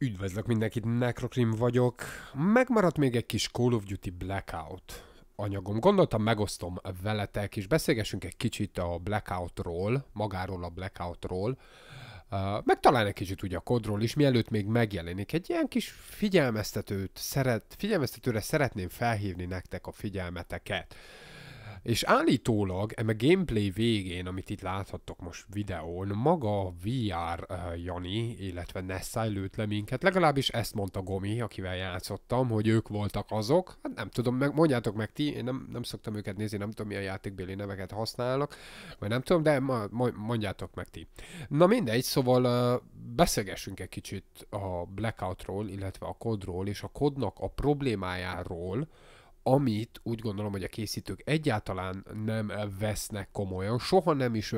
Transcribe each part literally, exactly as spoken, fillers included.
Üdvözlök mindenkit, Necrokrim vagyok. Megmaradt még egy kis Call of Duty Blackout anyagom. Gondoltam, megosztom veletek, és beszélgessünk egy kicsit a Blackoutról, magáról a Blackoutról, uh, meg talán egy kicsit ugye a kodról is, mielőtt még megjelenik. Egy ilyen kis figyelmeztetőt szeret, figyelmeztetőre szeretném felhívni nektek a figyelmeteket. És állítólag, eme gameplay végén, amit itt láthattok most videón, maga a vé er uh, Jani, illetve Nessai lőtt le minket, legalábbis ezt mondta Gomi, akivel játszottam, hogy ők voltak azok. Hát nem tudom, meg, mondjátok meg ti, én nem, nem szoktam őket nézni, nem tudom milyen játékbéli neveket használnak, vagy nem tudom, de ma, mondjátok meg ti. Na mindegy, szóval uh, beszélgessünk egy kicsit a Blackoutról, illetve a kodról, és a kodnak a problémájáról, amit úgy gondolom, hogy a készítők egyáltalán nem vesznek komolyan, soha nem is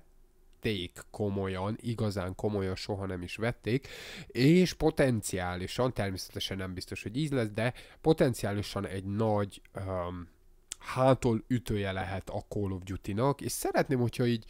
vették komolyan, igazán komolyan soha nem is vették, és potenciálisan, természetesen nem biztos, hogy így lesz, de potenciálisan egy nagy um, hától ütője lehet a Call of Duty-nak, és szeretném, hogyha így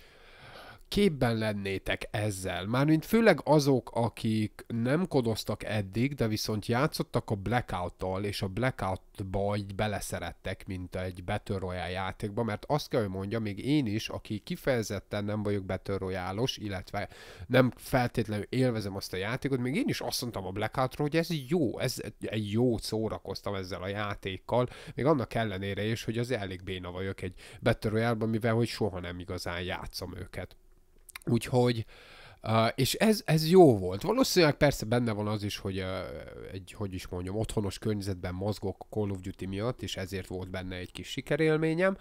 képben lennétek ezzel. Mármint főleg azok, akik nem kodoztak eddig, de viszont játszottak a Blackout-tal, és a Blackout-ba így beleszerettek, mint egy Battle Royale játékba, mert azt kell, hogy mondjam, még én is, aki kifejezetten nem vagyok Battle Royale-os, illetve nem feltétlenül élvezem azt a játékot, még én is azt mondtam a Blackout-ról, hogy ez jó, ez egy jó szórakoztam ezzel a játékkal, még annak ellenére is, hogy az elég béna vagyok egy Battle Royale-ban, mivel hogy soha nem igazán játszom őket. Úgyhogy, uh, és ez, ez jó volt. Valószínűleg persze benne van az is, hogy uh, egy, hogy is mondjam, otthonos környezetben mozgok Call of Duty miatt, és ezért volt benne egy kis sikerélményem,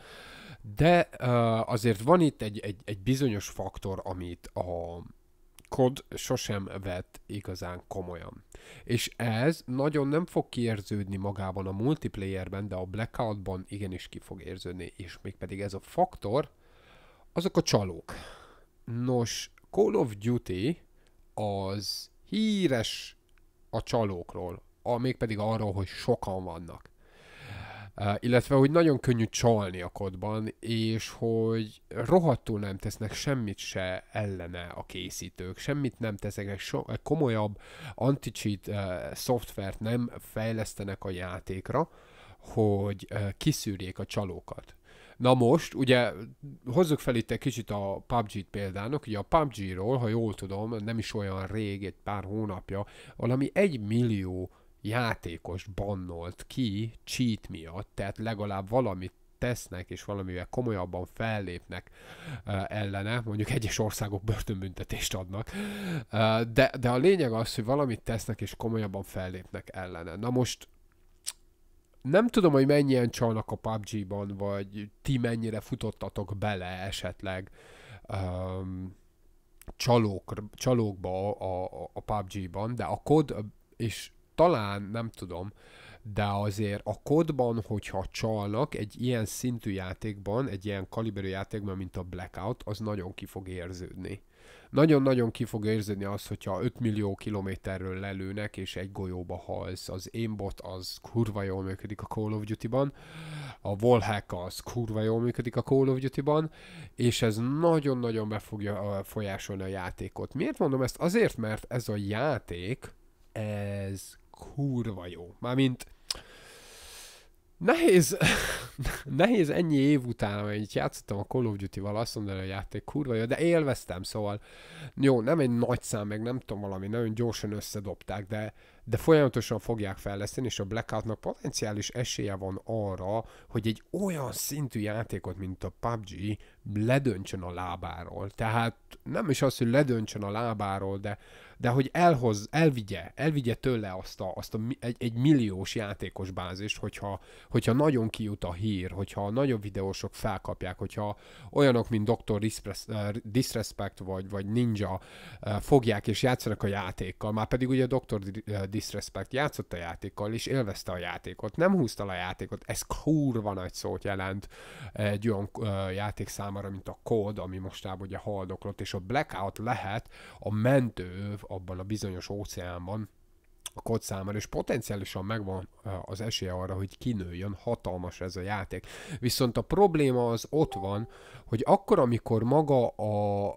de uh, azért van itt egy, egy, egy bizonyos faktor, amit a kod sosem vett igazán komolyan. És ez nagyon nem fog kiérződni magában a multiplayerben, de a Blackoutban igenis ki fog érződni, és mégpedig ez a faktor, azok a csalók. Nos, Call of Duty az híres a csalókról, mégpedig arról, hogy sokan vannak. Uh, illetve, hogy nagyon könnyű csalni a kodban, és hogy rohadtul nem tesznek semmit se ellene a készítők, semmit nem tesznek, so- komolyabb anti-cheat uh, szoftvert nem fejlesztenek a játékra, hogy uh, kiszűrjék a csalókat. Na most, ugye, hozzuk fel itt egy kicsit a pé u bé gé-t példának, ugye a pé u bé gé-ról, ha jól tudom, nem is olyan rég, egy pár hónapja, valami egy millió játékos bannolt ki cheat miatt, tehát legalább valamit tesznek, és valamivel komolyabban fellépnek uh, ellene, mondjuk egyes országok börtönbüntetést adnak, uh, de, de a lényeg az, hogy valamit tesznek, és komolyabban fellépnek ellene. Na most, nem tudom, hogy mennyien csalnak a pé u bé gé-ban, vagy ti mennyire futottatok bele esetleg um, csalók, csalókba a, a, a pé u bé gé-ban, de a kod, és talán, nem tudom, de azért a kodban, hogyha csalnak egy ilyen szintű játékban, egy ilyen kaliberű játékban, mint a Blackout, az nagyon ki fog érződni. Nagyon-nagyon ki fog érződni az, hogyha öt millió kilométerről lelőnek, és egy golyóba halsz. Az aimbot az kurva jól működik a Call of Duty-ban, a wallhack az kurva jól működik a Call of Duty-ban, és ez nagyon-nagyon be fogja folyásolni a játékot. Miért mondom ezt? Azért, mert ez a játék, ez kurva jó. Mármint nehéz, nehéz ennyi év után, hogy játszottam a Call of Duty-val, azt mondani, hogy a játék kurva jó, de élveztem, szóval jó, nem egy nagy szám, meg nem tudom, valami nagyon gyorsan összedobták, de, de folyamatosan fogják fejleszteni, és a Blackoutnak potenciális esélye van arra, hogy egy olyan szintű játékot, mint a pé u bé gé ledöntsön a lábáról. Tehát nem is az, hogy ledöntsön a lábáról, de de hogy elhoz, elvigye, elvigye tőle azt a, azt a egy, egy milliós játékos bázist, hogyha, hogyha nagyon kijut a hír, hogyha a nagyobb videósok felkapják, hogyha olyanok, mint doktor Disrespect vagy, vagy Ninja fogják és játszanak a játékkal, már pedig ugye doktor Disrespect játszott a játékkal, és élvezte a játékot, nem húzta a játékot, ez kurva nagy szót jelent egy olyan játék számára, mint a kód, ami mostában ugye haldoklott, és a Blackout lehet a mentő abban a bizonyos óceánban a kod számára, és potenciálisan megvan az esélye arra, hogy kinőjön, hatalmas ez a játék. Viszont a probléma az ott van, hogy akkor, amikor maga a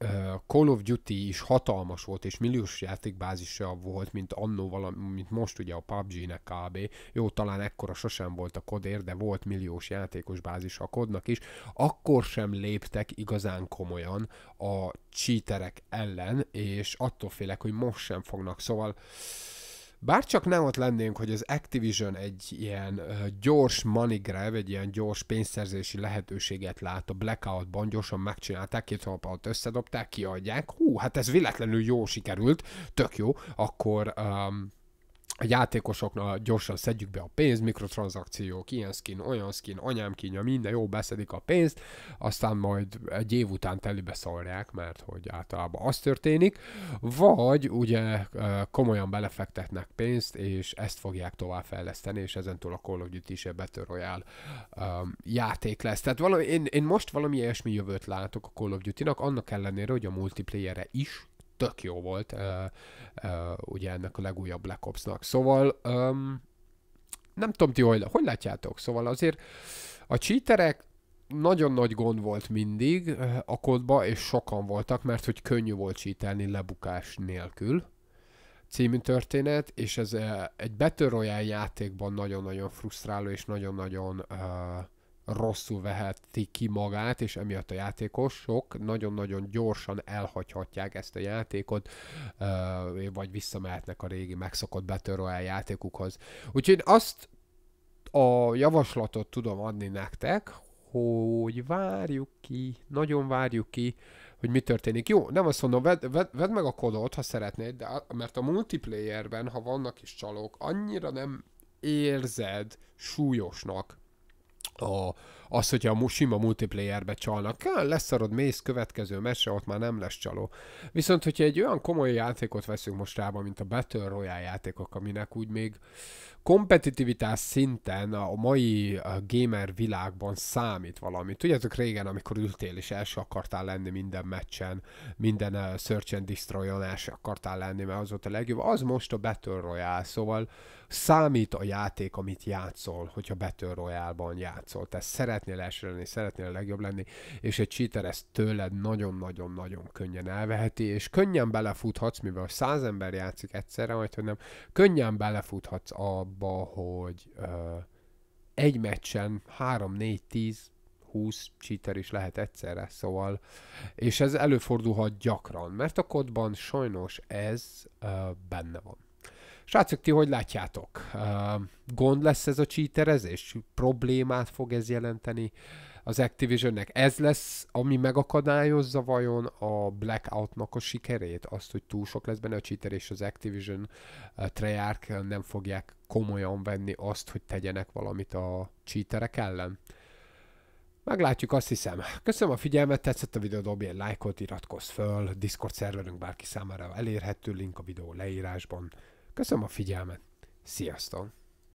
Call of Duty is hatalmas volt, és milliós játékbázisa volt, mint annó valami, mint most ugye a pé u bé gé-nek kb. Jó, talán ekkora sosem volt a kodér, de volt milliós játékos bázis a kodnak is, akkor sem léptek igazán komolyan a cheaterek ellen, és attól félek, hogy most sem fognak, szóval bárcsak nem ott lennénk, hogy az Activision egy ilyen uh, gyors money grab, egy ilyen gyors pénzszerzési lehetőséget lát a Blackoutban, gyorsan megcsinálták, két hónap alatt összedobták, kiadják, hú, hát ez véletlenül jó sikerült, tök jó, akkor um, a játékosoknak gyorsan szedjük be a pénzt, mikrotranszakciók, ilyen skin, olyan skin, anyám kínja, minden jó, beszedik a pénzt, aztán majd egy év után telibe szórják, mert hogy általában az történik, vagy ugye komolyan belefektetnek pénzt, és ezt fogják továbbfejleszteni, és ezentúl a Call of Duty is egy Battle Royale um, játék lesz. Tehát valami, én, én most valami ilyesmi jövőt látok a Call of Duty-nak, annak ellenére, hogy a multiplayere is tök jó volt, uh, uh, ugye ennek a legújabb Black Ops-nak. Szóval um, nem tudom ti, hogy, hogy látjátok, szóval azért a cheaterek nagyon nagy gond volt mindig uh, a kodba, és sokan voltak, mert hogy könnyű volt cheatelni lebukás nélkül című történet, és ez uh, egy Battle Royale játékban nagyon-nagyon frusztráló, és nagyon-nagyon uh, rosszul veheti ki magát, és emiatt a játékosok nagyon-nagyon gyorsan elhagyhatják ezt a játékot, vagy visszamehetnek a régi megszokott Battle Royale játékukhoz. Úgyhogy azt a javaslatot tudom adni nektek, hogy várjuk ki, nagyon várjuk ki, hogy mi történik. Jó, nem azt mondom, vedd, vedd, vedd meg a kodot, ha szeretnéd, de, mert a multiplayerben, ha vannak is csalók, annyira nem érzed súlyosnak A, az, hogyha a sima multiplayerbe csalnak, leszarod, mész, következő meccsre, ott már nem lesz csaló. Viszont, hogyha egy olyan komoly játékot veszünk mostában, mint a Battle Royale játékok, aminek úgy még kompetitivitás szinten a mai gamer világban számít valami. Tudjátok, régen, amikor ültél és első akartál lenni minden meccsen, minden uh, Search and Destroy-on első akartál lenni, mert az volt a legjobb, az most a Battle Royale, szóval számít a játék, amit játszol, hogyha Battle Royale-ban játszol. Tehát szeretnél első lenni, szeretnél a legjobb lenni, és egy cheater ezt tőled nagyon-nagyon-nagyon könnyen elveheti, és könnyen belefuthatsz, mivel száz ember játszik egyszerre, vagy hogy nem, könnyen belefuthatsz abba, hogy uh, egy meccsen három, négy, tíz, húsz cheater is lehet egyszerre, szóval, és ez előfordulhat gyakran, mert a kodban sajnos ez uh, benne van. Srácok, ti hogy látjátok? Uh, gond lesz ez a cheaterezés? Problémát fog ez jelenteni az Activisionnek? Ez lesz, ami megakadályozza vajon a Blackoutnak a sikerét? Azt, hogy túl sok lesz benne a cheater, és az Activision uh, Treyarch nem fogják komolyan venni azt, hogy tegyenek valamit a cheaterek ellen? Meglátjuk, azt hiszem. Köszönöm a figyelmet, tetszett a videó, dobj egy lájkot, iratkozz föl, Discord szerverünk bárki számára elérhető, link a videó leírásban. Köszönöm a figyelmet, sziasztok!